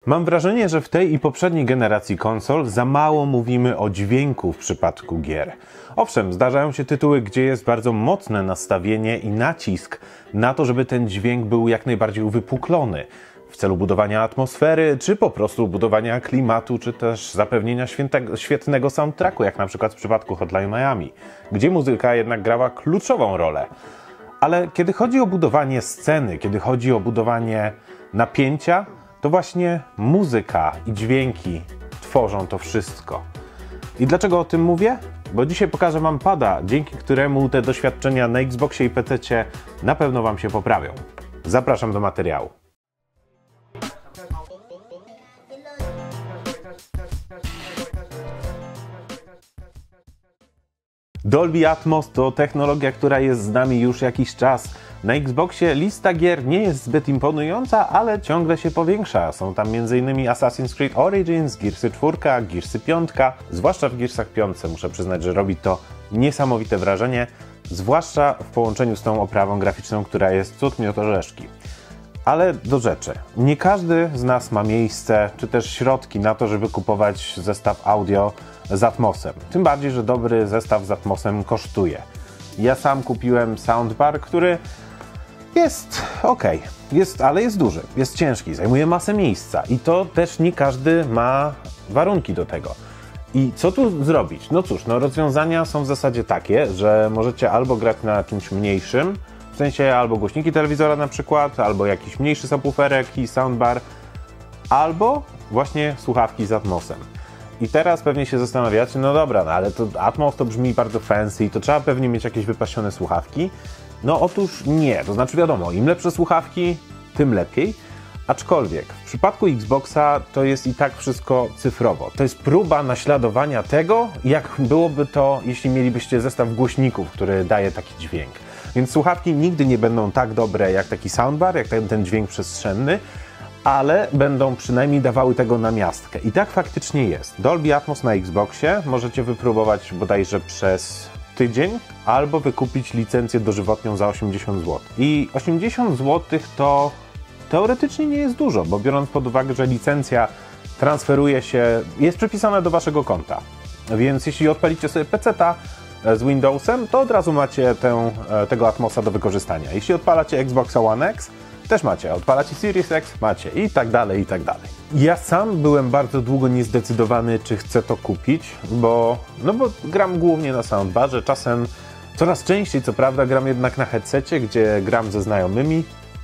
Mam wrażenie, że w tej i poprzedniej generacji konsol za mało mówimy o dźwięku w przypadku gier. Owszem, zdarzają się tytuły, gdzie jest bardzo mocne nastawienie i nacisk na to, żeby ten dźwięk był jak najbardziej uwypuklony w celu budowania atmosfery, czy po prostu budowania klimatu, czy też zapewnienia świetnego soundtracku, jak na przykład w przypadku Hotline Miami, gdzie muzyka jednak grała kluczową rolę. Ale kiedy chodzi o budowanie sceny, kiedy chodzi o budowanie napięcia, to właśnie muzyka i dźwięki tworzą to wszystko. I dlaczego o tym mówię? Bo dzisiaj pokażę Wam pada, dzięki któremu te doświadczenia na Xboxie i PC na pewno Wam się poprawią. Zapraszam do materiału. Dolby Atmos to technologia, która jest z nami już jakiś czas. Na Xboxie lista gier nie jest zbyt imponująca, ale ciągle się powiększa. Są tam m.in. Assassin's Creed Origins, Gearsy 4, Gearsy 5. Zwłaszcza w Gearsach 5 muszę przyznać, że robi to niesamowite wrażenie. Zwłaszcza w połączeniu z tą oprawą graficzną, która jest cud miód orzeszki. Ale do rzeczy. Nie każdy z nas ma miejsce, czy też środki na to, żeby kupować zestaw audio z Atmosem. Tym bardziej, że dobry zestaw z Atmosem kosztuje. Ja sam kupiłem soundbar, który jest ok, ale jest duży, jest ciężki, zajmuje masę miejsca i to też nie każdy ma warunki do tego. I co tu zrobić? No cóż, rozwiązania są w zasadzie takie, że możecie albo grać na czymś mniejszym, w sensie albo głośniki telewizora na przykład, albo jakiś mniejszy subwooferek i soundbar, albo właśnie słuchawki z Atmosem. I teraz pewnie się zastanawiacie, no dobra, ale to Atmos to brzmi bardzo fancy i to trzeba pewnie mieć jakieś wypasione słuchawki. No otóż nie, to znaczy wiadomo, im lepsze słuchawki, tym lepiej. Aczkolwiek w przypadku Xboxa to jest i tak wszystko cyfrowo. To jest próba naśladowania tego, jak byłoby to, jeśli mielibyście zestaw głośników, który daje taki dźwięk. Więc słuchawki nigdy nie będą tak dobre jak taki soundbar, jak ten dźwięk przestrzenny, ale będą przynajmniej dawały tego namiastkę. I tak faktycznie jest. Dolby Atmos na Xboxie możecie wypróbować bodajże przez tydzień, albo wykupić licencję dożywotnią za 80 zł. I 80 zł to teoretycznie nie jest dużo, bo biorąc pod uwagę, że licencja transferuje się, jest przypisana do Waszego konta. Więc jeśli odpalicie sobie PC-ta z Windowsem, to od razu macie tego Atmosa do wykorzystania. Jeśli odpalacie Xboxa One X, też macie, odpalacie Series X, macie i tak dalej, i tak dalej. Ja sam byłem bardzo długo niezdecydowany, czy chcę to kupić, bo gram głównie na soundbarze, czasem, coraz częściej co prawda gram jednak na headsetie, gdzie gram ze znajomymi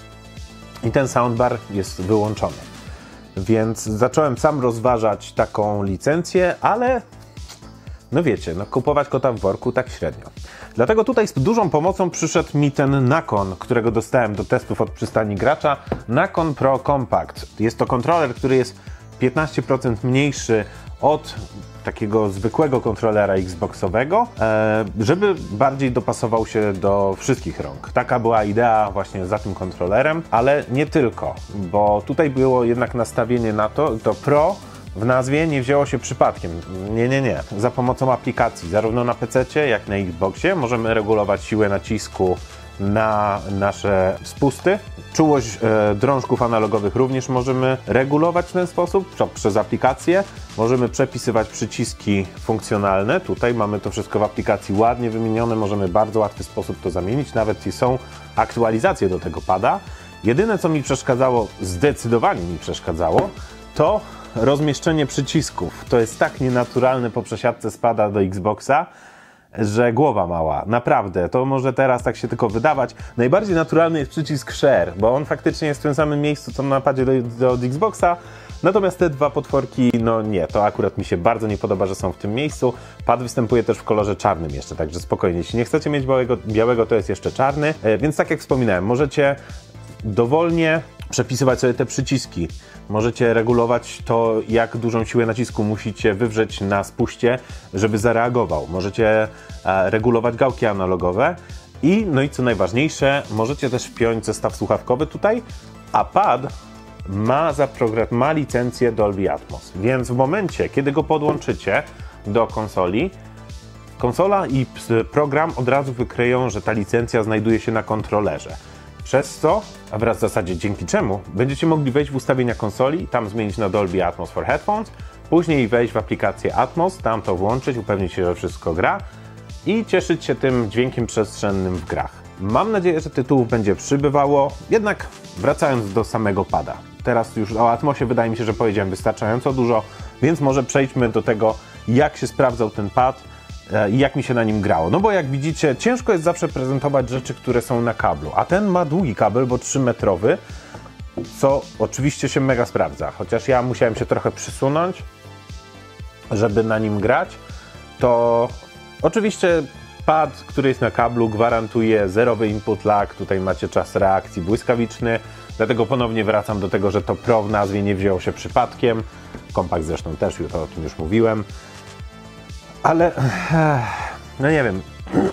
i ten soundbar jest wyłączony. Więc zacząłem sam rozważać taką licencję, ale no wiecie, kupować kota w worku tak średnio. Dlatego tutaj z dużą pomocą przyszedł mi ten Nacon, którego dostałem do testów od przystani gracza. Nacon Pro Compact. Jest to kontroler, który jest 15% mniejszy od takiego zwykłego kontrolera Xboxowego, żeby bardziej dopasował się do wszystkich rąk. Taka była idea właśnie za tym kontrolerem, ale nie tylko, bo tutaj było jednak nastawienie na to Pro w nazwie nie wzięło się przypadkiem. Nie. Za pomocą aplikacji, zarówno na PC-cie, jak na Xboxie, możemy regulować siłę nacisku na nasze spusty. Czułość drążków analogowych również możemy regulować w ten sposób przez aplikację. Możemy przepisywać przyciski funkcjonalne. Tutaj mamy to wszystko w aplikacji ładnie wymienione. Możemy w bardzo łatwy sposób to zamienić. Nawet i są aktualizacje do tego pada. Jedyne, co mi przeszkadzało, zdecydowanie mi przeszkadzało, to rozmieszczenie przycisków. To jest tak nienaturalne po przesiadce z pada do Xboxa, że głowa mała. Naprawdę, to może teraz tak się tylko wydawać. Najbardziej naturalny jest przycisk Share, bo on faktycznie jest w tym samym miejscu, co na napadzie do Xboxa. Natomiast te dwa potworki, no nie, to akurat mi się bardzo nie podoba, że są w tym miejscu. Pad występuje też w kolorze czarnym jeszcze, także spokojnie. Jeśli nie chcecie mieć białego, to jest jeszcze czarny. Więc tak jak wspominałem, możecie dowolnie przepisywać sobie te przyciski. Możecie regulować to, jak dużą siłę nacisku musicie wywrzeć na spuście, żeby zareagował. Możecie regulować gałki analogowe i co najważniejsze, możecie też wpiąć zestaw słuchawkowy tutaj, a pad ma licencję Dolby Atmos. Więc w momencie, kiedy go podłączycie do konsoli, konsola i program od razu wykryją, że ta licencja znajduje się na kontrolerze. W Przez co, a wraz w zasadzie dzięki czemu, będziecie mogli wejść w ustawienia konsoli, tam zmienić na Dolby Atmos for Headphones, później wejść w aplikację Atmos, tam to włączyć, upewnić się, że wszystko gra i cieszyć się tym dźwiękiem przestrzennym w grach. Mam nadzieję, że tytułów będzie przybywało, jednak wracając do samego pada. Teraz już o Atmosie wydaje mi się, że powiedziałem wystarczająco dużo, więc może przejdźmy do tego, jak się sprawdzał ten pad i jak mi się na nim grało. No bo jak widzicie, ciężko jest zawsze prezentować rzeczy, które są na kablu, a ten ma długi kabel, bo 3-metrowy, co oczywiście się mega sprawdza. Chociaż ja musiałem się trochę przysunąć, żeby na nim grać, to oczywiście pad, który jest na kablu, gwarantuje zerowy input lag, tutaj macie czas reakcji błyskawiczny, dlatego ponownie wracam do tego, że to Pro w nazwie nie wzięło się przypadkiem, Compact zresztą też, o tym już mówiłem, ale no nie wiem,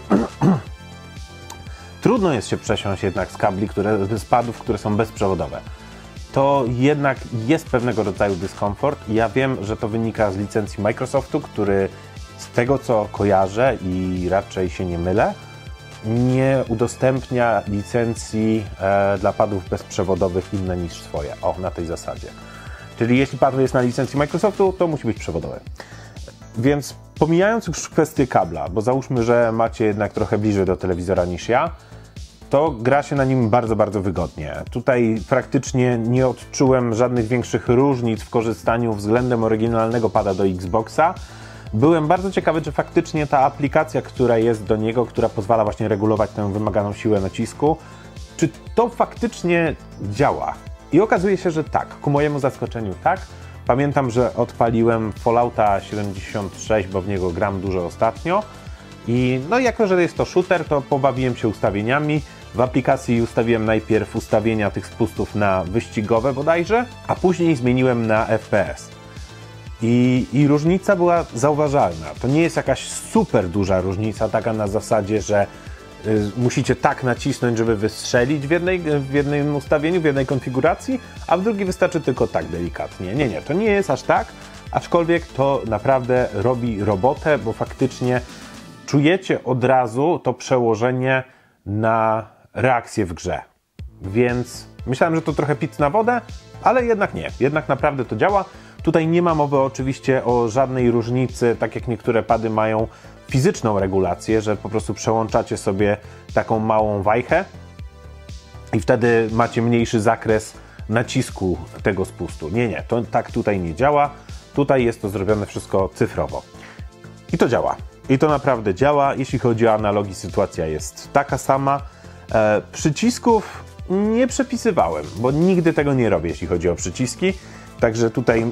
trudno jest się przesiąść jednak z kabli, z padów, które są bezprzewodowe. To jednak jest pewnego rodzaju dyskomfort i ja wiem, że to wynika z licencji Microsoftu, który z tego co kojarzę i raczej się nie mylę, nie udostępnia licencji dla padów bezprzewodowych inne niż swoje. O, na tej zasadzie. Czyli jeśli pad jest na licencji Microsoftu, to musi być przewodowy. Więc pomijając już kwestię kabla, bo załóżmy, że macie jednak trochę bliżej do telewizora niż ja, to gra się na nim bardzo, bardzo wygodnie. Tutaj praktycznie nie odczułem żadnych większych różnic w korzystaniu względem oryginalnego pada do Xboxa. Byłem bardzo ciekawy, czy faktycznie ta aplikacja, która jest do niego, która pozwala właśnie regulować tę wymaganą siłę nacisku, czy to faktycznie działa. I okazuje się, że tak. Ku mojemu zaskoczeniu tak. Pamiętam, że odpaliłem Fallouta 76, bo w niego gram dużo ostatnio. I no jako, że jest to shooter, to pobawiłem się ustawieniami. W aplikacji ustawiłem najpierw ustawienia tych spustów na wyścigowe bodajże, a później zmieniłem na FPS. I różnica była zauważalna. To nie jest jakaś super duża różnica, taka na zasadzie, że musicie tak nacisnąć, żeby wystrzelić w jednym ustawieniu, w jednej konfiguracji, a w drugiej wystarczy tylko tak delikatnie. Nie, to nie jest aż tak, aczkolwiek to naprawdę robi robotę, bo faktycznie czujecie od razu to przełożenie na reakcję w grze. Więc myślałem, że to trochę pic na wodę, ale jednak nie. Jednak naprawdę to działa. Tutaj nie ma mowy oczywiście o żadnej różnicy, tak jak niektóre pady mają fizyczną regulację, że po prostu przełączacie sobie taką małą wajchę i wtedy macie mniejszy zakres nacisku tego spustu. Nie, to tak tutaj nie działa. Tutaj jest to zrobione wszystko cyfrowo. I to działa. I to naprawdę działa. Jeśli chodzi o analogi, sytuacja jest taka sama. Przycisków nie przepisywałem, bo nigdy tego nie robię, jeśli chodzi o przyciski. Także tutaj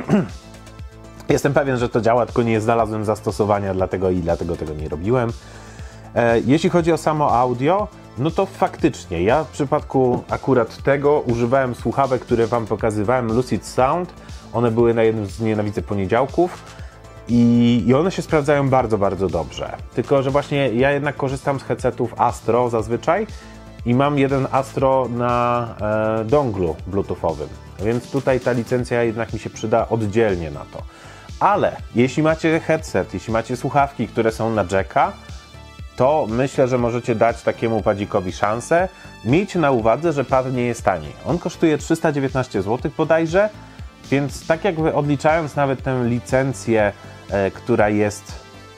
jestem pewien, że to działa, tylko nie znalazłem zastosowania dlatego tego nie robiłem. Jeśli chodzi o samo audio, no to faktycznie ja w przypadku akurat tego używałem słuchawek, które Wam pokazywałem, Lucid Sound. One były na jednym z Nienawidzę Poniedziałków i one się sprawdzają bardzo, bardzo dobrze. Tylko że właśnie ja jednak korzystam z headsetów Astro zazwyczaj i mam jeden Astro na donglu bluetoothowym, więc tutaj ta licencja jednak mi się przyda oddzielnie na to. Ale jeśli macie headset, jeśli macie słuchawki, które są na jacka, to myślę, że możecie dać takiemu padzikowi szansę. Miejcie na uwadze, że pad nie jest tani. On kosztuje 319 zł bodajże, więc tak jakby odliczając nawet tę licencję, która jest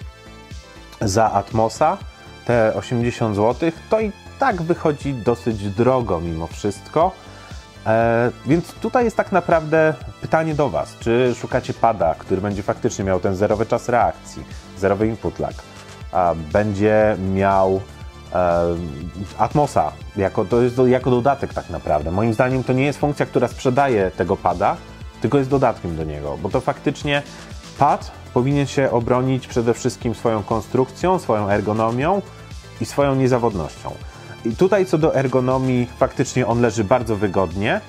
za Atmosa, te 80 zł, to i tak wychodzi dosyć drogo mimo wszystko. Więc tutaj jest tak naprawdę pytanie do Was, czy szukacie pada, który będzie faktycznie miał ten zerowy czas reakcji, zerowy input lag, będzie miał Atmosa jako dodatek tak naprawdę. Moim zdaniem to nie jest funkcja, która sprzedaje tego pada, tylko jest dodatkiem do niego, bo to faktycznie pad powinien się obronić przede wszystkim swoją konstrukcją, swoją ergonomią i swoją niezawodnością. I tutaj co do ergonomii, faktycznie on leży bardzo wygodnie.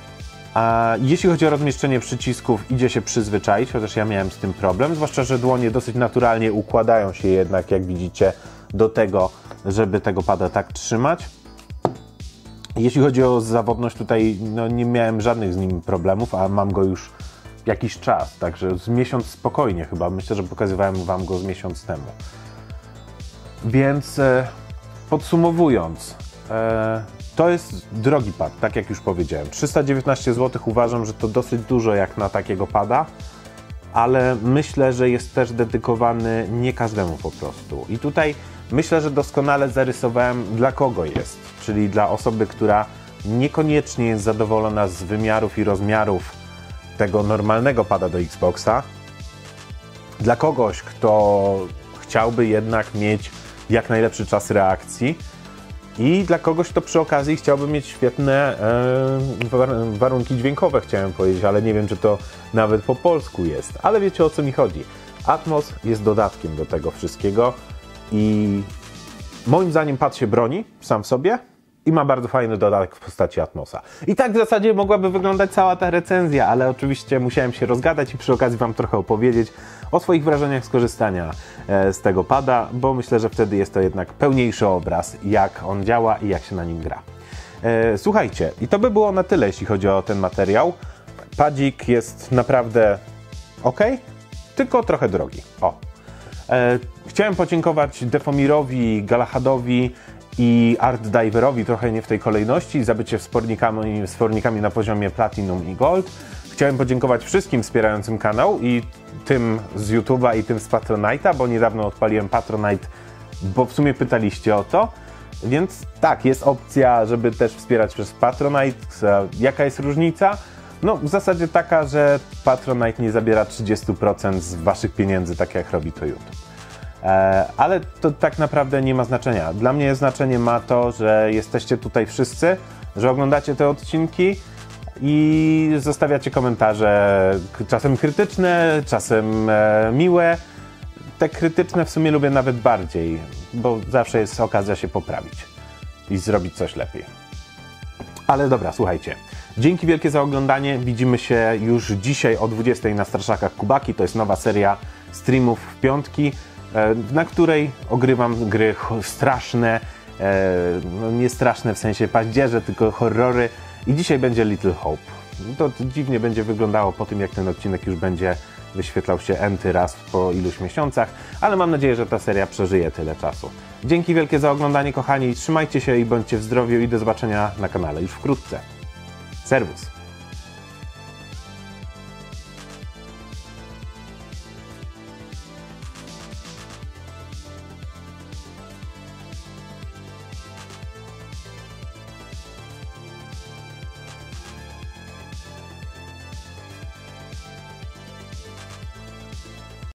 A jeśli chodzi o rozmieszczenie przycisków, idzie się przyzwyczaić, chociaż ja miałem z tym problem, zwłaszcza, że dłonie dosyć naturalnie układają się jednak, jak widzicie, do tego, żeby tego pada tak trzymać. Jeśli chodzi o zawodność, tutaj no, nie miałem żadnych z nim problemów, a mam go już jakiś czas, także z miesiąc spokojnie chyba. Myślę, że pokazywałem Wam go z miesiąc temu. Więc podsumowując, To jest drogi pad, tak jak już powiedziałem. 319 zł uważam, że to dosyć dużo jak na takiego pada, ale myślę, że jest też dedykowany nie każdemu po prostu. I tutaj myślę, że doskonale zarysowałem, dla kogo jest, czyli dla osoby, która niekoniecznie jest zadowolona z wymiarów i rozmiarów tego normalnego pada do Xboxa, dla kogoś, kto chciałby jednak mieć jak najlepszy czas reakcji i dla kogoś, kto przy okazji chciałby mieć świetne warunki dźwiękowe, chciałem powiedzieć, ale nie wiem, czy to nawet po polsku jest, ale wiecie, o co mi chodzi. Atmos jest dodatkiem do tego wszystkiego i moim zdaniem pad się broni sam w sobie i ma bardzo fajny dodatek w postaci Atmosa. I tak w zasadzie mogłaby wyglądać cała ta recenzja, ale oczywiście musiałem się rozgadać i przy okazji Wam trochę opowiedzieć o swoich wrażeniach z korzystania z tego pada, bo myślę, że wtedy jest to jednak pełniejszy obraz, jak on działa i jak się na nim gra. Słuchajcie, i to by było na tyle, jeśli chodzi o ten materiał. Padzik jest naprawdę ok, tylko trochę drogi. Chciałem podziękować Defomirowi, Galahadowi i Art Diverowi, trochę nie w tej kolejności, za bycie wspornikami na poziomie Platinum i Gold. Chciałem podziękować wszystkim wspierającym kanał i tym z YouTube'a i tym z Patronite'a, bo niedawno odpaliłem Patronite, bo w sumie pytaliście o to. Więc tak, jest opcja, żeby też wspierać przez Patronite. Jaka jest różnica? No w zasadzie taka, że Patronite nie zabiera 30% z Waszych pieniędzy, tak jak robi to YouTube. Ale to tak naprawdę nie ma znaczenia. Dla mnie znaczenie ma to, że jesteście tutaj wszyscy, że oglądacie te odcinki i zostawiacie komentarze, czasem krytyczne, czasem miłe. Te krytyczne w sumie lubię nawet bardziej, bo zawsze jest okazja się poprawić i zrobić coś lepiej. Ale dobra, słuchajcie. Dzięki wielkie za oglądanie. Widzimy się już dzisiaj o 20 na Straszakach Kubaki. To jest nowa seria streamów w piątki, na której ogrywam gry straszne, no nie straszne w sensie paździerze, tylko horrory. I dzisiaj będzie Little Hope. To dziwnie będzie wyglądało po tym, jak ten odcinek już będzie wyświetlał się enty raz po iluś miesiącach, ale mam nadzieję, że ta seria przeżyje tyle czasu. Dzięki wielkie za oglądanie, kochani. Trzymajcie się i bądźcie w zdrowiu i do zobaczenia na kanale już wkrótce. Serwus!